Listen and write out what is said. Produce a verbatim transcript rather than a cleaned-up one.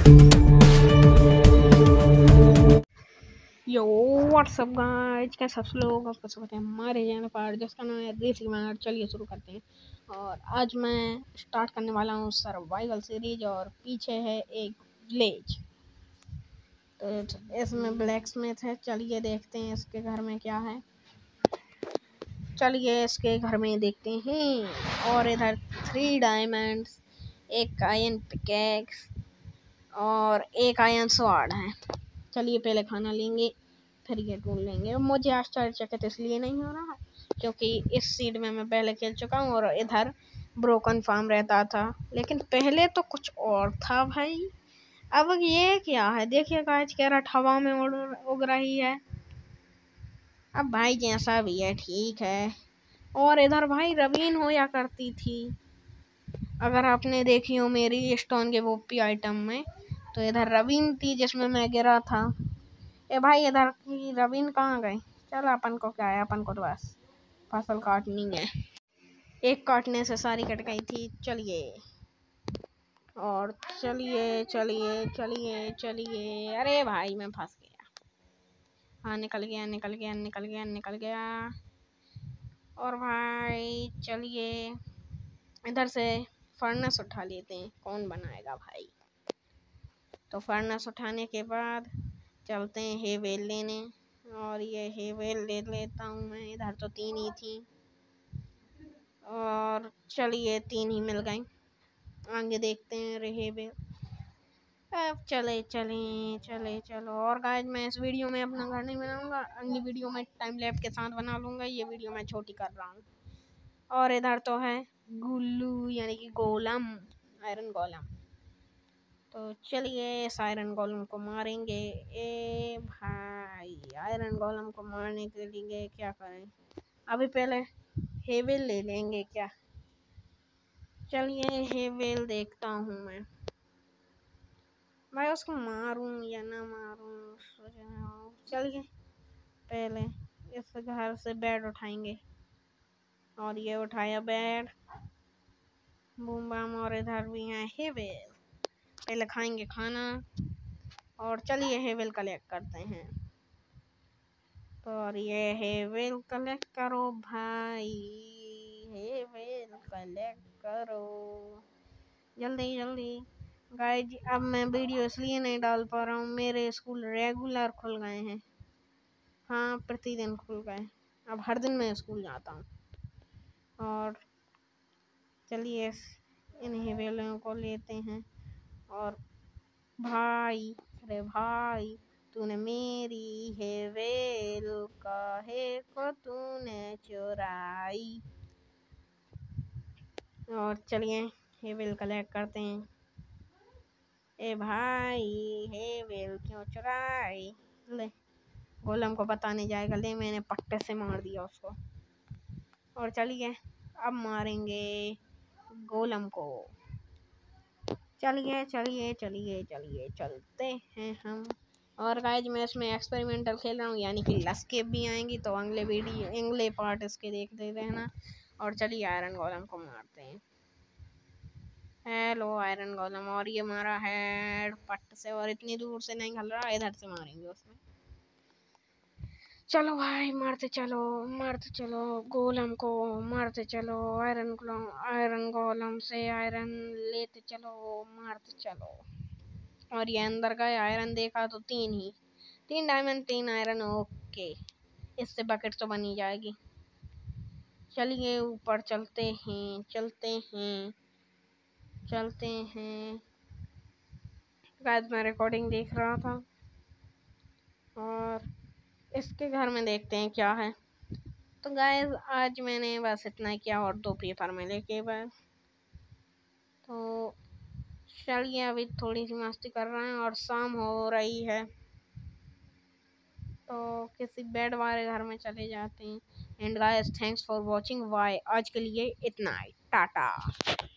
यो WhatsApp guys, कैसे सब लोग आपका स्वागत है हमारे चैनल पर जिसका नाम है reesgamer। चलिए शुरू करते हैं। और आज मैं स्टार्ट करने वाला हूँ सर्वाइवल सीरीज और पीछे है एक विलेज। तो इसमें ब्लैक स्मिथ है। चलिए देखते हैं इसके घर में क्या है। चलिए इसके घर में देखते हैं। और इधर थ्री डायमंड्स, एक आयरन पिकैक्स और एक आयरन स्वॉर्ड है। चलिए पहले खाना लेंगे फिर ये ढूंढ लेंगे। मुझे आश्चर्यचकित इसलिए नहीं हो रहा क्योंकि इस सीड में मैं पहले खेल चुका हूँ और इधर ब्रोकन फार्म रहता था, लेकिन पहले तो कुछ और था भाई। अब ये क्या है? देखिए गाइस, कैरट हवा में उड़ उग रही है। अब भाई जैसा भी है ठीक है। और इधर भाई रवीन होया करती थी, अगर आपने देखी हो मेरी स्टोन के वो पी आइटम में, तो इधर रवीन थी जिसमें मैं गिरा था। ए भाई इधर की रवीन कहाँ गई? चल अपन को क्या है, अपन को तो बस फसल काटनी है। एक काटने से सारी कट गई थी। चलिए और चलिए चलिए चलिए चलिए। अरे भाई मैं फंस गया। हाँ निकल गया निकल गया निकल गया निकल गया। और भाई चलिए इधर से फर्नेस उठा लेते हैं। कौन बनाएगा भाई? तो फर्नेस उठाने के बाद चलते हैं हे वेल लेने। और ये हे वेल ले लेता हूँ मैं। इधर तो तीन ही थी और चलिए तीन ही मिल गई। आगे देखते हैं हे वेल। अब चले चले चले चलो। और गाइस मैं इस वीडियो में अपना घर नहीं बनाऊंगा, अगली वीडियो में टाइम लैप्स के साथ बना लूँगा। ये वीडियो मैं छोटी कर रहा हूँ। और इधर तो है गुल्लू यानी कि गोलम, आयरन गोलम। तो चलिए इस आयरन गोलम को मारेंगे। ए भाई आयरन गोलम को मारने के लिए क्या करें? अभी पहले हेवेल ले लेंगे क्या? चलिए हेवेल देखता हूँ मैं। मैं उसको मारूं या ना मारूं? चलिए पहले इस घर से बेड उठाएंगे। और ये उठाया बेड, बूम बाम। और इधर भी है हेवेल। पहले खाएंगे खाना और चलिए हेवेल कलेक्ट करते हैं। तो और ये हेवेल कलेक्ट करो भाई, हेवेल कलेक्ट करो जल्दी जल्दी। गाइज अब मैं वीडियो इसलिए नहीं डाल पा रहा हूँ, मेरे स्कूल रेगुलर खुल गए हैं। हाँ प्रतिदिन खुल गए। अब हर दिन मैं स्कूल जाता हूँ। और चलिए इन हेवेलों को लेते हैं। और भाई, अरे भाई तूने मेरी हेवेल काहे को तूने चुराई? और चलिए हेवेल कलेक्ट करते हैं। ए भाई हेवेल क्यों चुराई? ले गोलम को पता नहीं जाएगा। ले मैंने पट्टे से मार दिया उसको। और चलिए अब मारेंगे गोलम को। चलिए चलिए चलिए चलिए चलते हैं हम। और गाइज मैं इसमें एक्सपेरिमेंटल खेल रहा हूँ, यानी कि लस्केप भी आएंगी, तो अगले वीडियो अगले पार्ट इसके देख दे रहना। और चलिए आयरन गोलम को मारते हैं। Hello iron golem. और ये मारा है पट से, और इतनी दूर से नहीं खल रहा, इधर से मारेंगे उसमें। चलो भाई मारते चलो मारते चलो गोलम को, मारते चलो आयरन गोलम। आयरन गोलम से आयरन लेते चलो, मारते चलो। और ये अंदर का आयरन देखा तो तीन ही, तीन डायमंड तीन आयरन। ओके इससे बकेट तो बनी जाएगी। चलिए ऊपर चलते हैं चलते हैं चलते हैं। गाइस मैं रिकॉर्डिंग देख रहा था और इसके घर में देखते हैं क्या है। तो गाइस आज मैंने बस इतना ही किया और दो पेपर मिले के बाद। तो चलिए अभी थोड़ी सी मस्ती कर रहे हैं और शाम हो रही है, तो किसी बेड वाले घर में चले जाते हैं। And guys thanks for watching. Bye. आज के लिए इतना ही, टाटा।